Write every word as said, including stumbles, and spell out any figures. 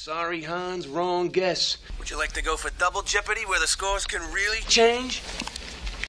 Sorry, Hans, wrong guess. Would you like to go for double Jeopardy where the scores can really Change?